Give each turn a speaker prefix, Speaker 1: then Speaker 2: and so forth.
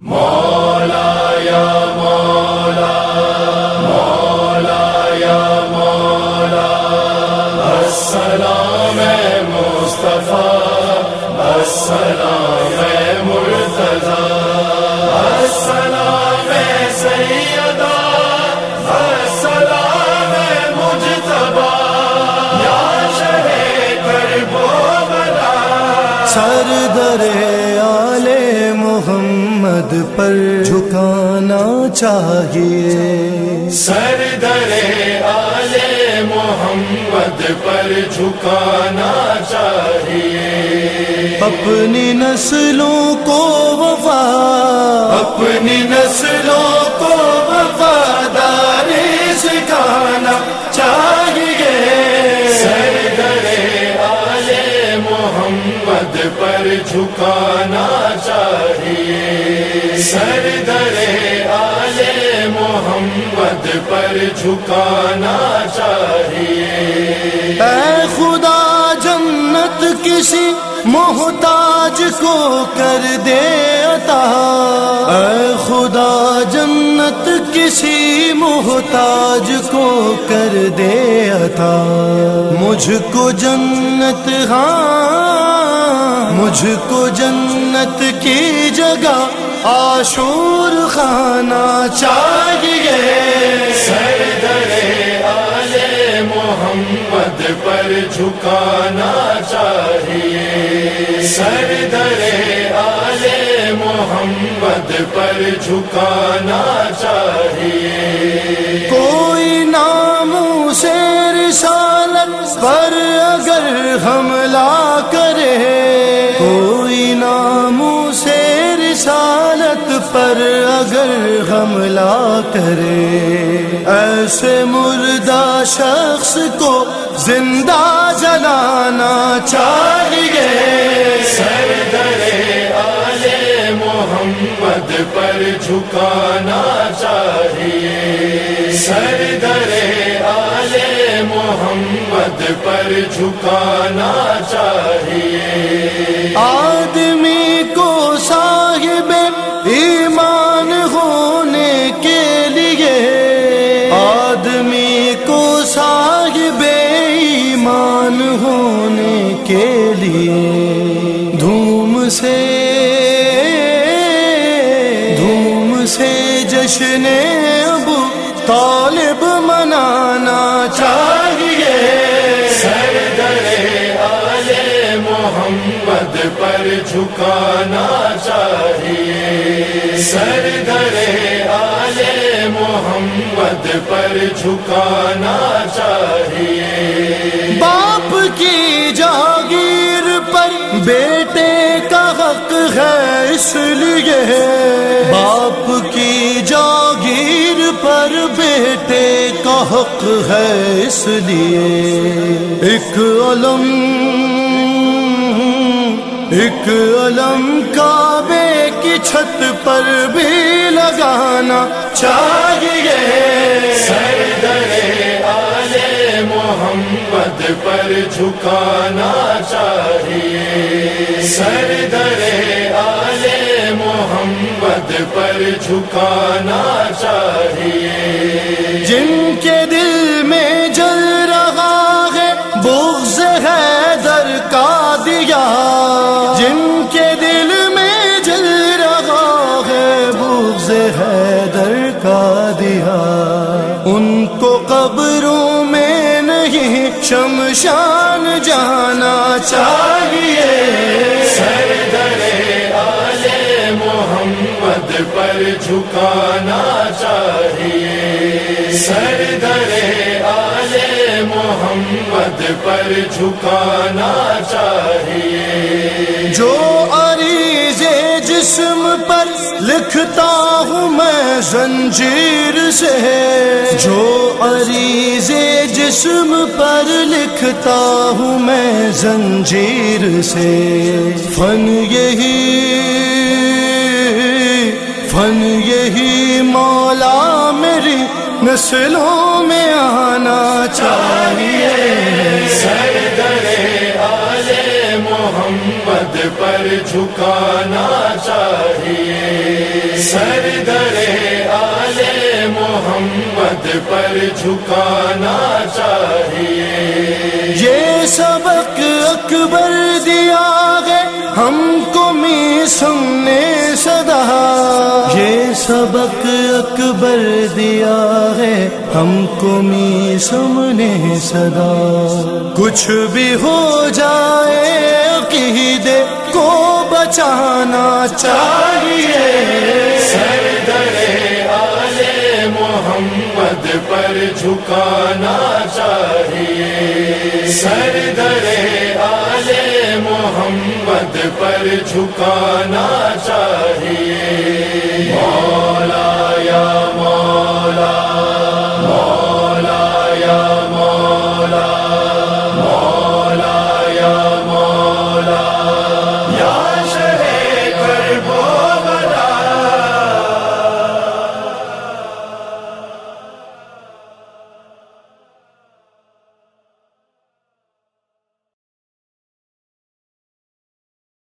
Speaker 1: مولا یا مولا مولا یا مولا السلام مصطفیٰ السلام مرتضی السلام سیدہ السلام مجتبی یا شہ کرب و بلا
Speaker 2: سر در آل محمد پر جھکانا چاہیے،
Speaker 1: سر در آل محمد پر جھکانا چاہیے،
Speaker 2: اپنی نسلوں کو وفا،
Speaker 1: اپنی نسلوں کو وفاداری سکھانا چاہیے، سر در آل محمد پر جھکانا چاہیے، سر در آل محمد پر جھکانا چاہیے۔
Speaker 2: اے خدا جنت کسی محتاج کو کر دے عطا، اے خدا جنت کسی محتاج کو کر دے عطا، مجھ کو جنت، ہاں مجھ کو جنت کی جگہ عاشور خانہ چاہیے،
Speaker 1: سر در آل محمد پر جھکانا چاہیے، سر در آل محمد پر جھکانا چاہیے۔
Speaker 2: کوئی ناموس رسالت پر اگر حملہ کرے، کوئی ناموس رسالت پر اگر حملہ کرے، ایسے مردہ شخص کو زندہ جلانا چاہیے،
Speaker 1: سر در آل محمد پر جھکانا چاہیے، سر در آل محمد پر جھکانا چاہیے۔
Speaker 2: آدمی کو صاحب ایمان ہونے کے لیے، آدمی کو صاحب ایمان ہونے کے لیے دھوم سے جشن ابو طالب منانا چاہیے،
Speaker 1: سر در آل محمد پر جھکانا چاہیے، سر در آل محمد پر جھکانا چاہیے۔
Speaker 2: باپ کی جاگیر پر بیٹے کا حق ہے، اس لیے باپ کی جاگیر پر بیٹے کا حق ہے، اس لیے ایک علم کعبے کی چھت پر بھی لگانا چاہیے،
Speaker 1: سر در آل محمد پر جھکانا چاہیے، سر در آل محمد پر جھکانا چاہیے۔
Speaker 2: جن کے دل میں جل رہا ہے بغض حیدر کا دیا، جن کے دل میں جل رہا ہے بغض حیدر کا دیا، ان کو قبروں میں نہیں شمشان جانا چاہیے،
Speaker 1: سر در آل محمد پر جھکانا چاہیے، سر در آل محمد پر جھکانا چاہیے۔
Speaker 2: جو عریضے جسم پر لکھتا ہوں میں زنجیر سے، جو عریضے جسم پر لکھتا ہوں میں زنجیر سے، فن یہی مولا میری نسلوں میں آنا چاہیے،
Speaker 1: سر در آل محمد پر جھکانا چاہیے، سر در آلِ محمد پر جھکانا چاہیے۔
Speaker 2: یہ سبق اکبر دیا ہے ہم کو میثم نے صدا، یہ سبق اکبر دیا ہے ہم کو میثم نے صدا۔ کچھ بھی ہو جائے عقیدے کو بچانا چاہیے،
Speaker 1: سردر آلِ محمد پر جھکانا چاہیے، سردر آلِ محمد پر جھکانا چاہیے۔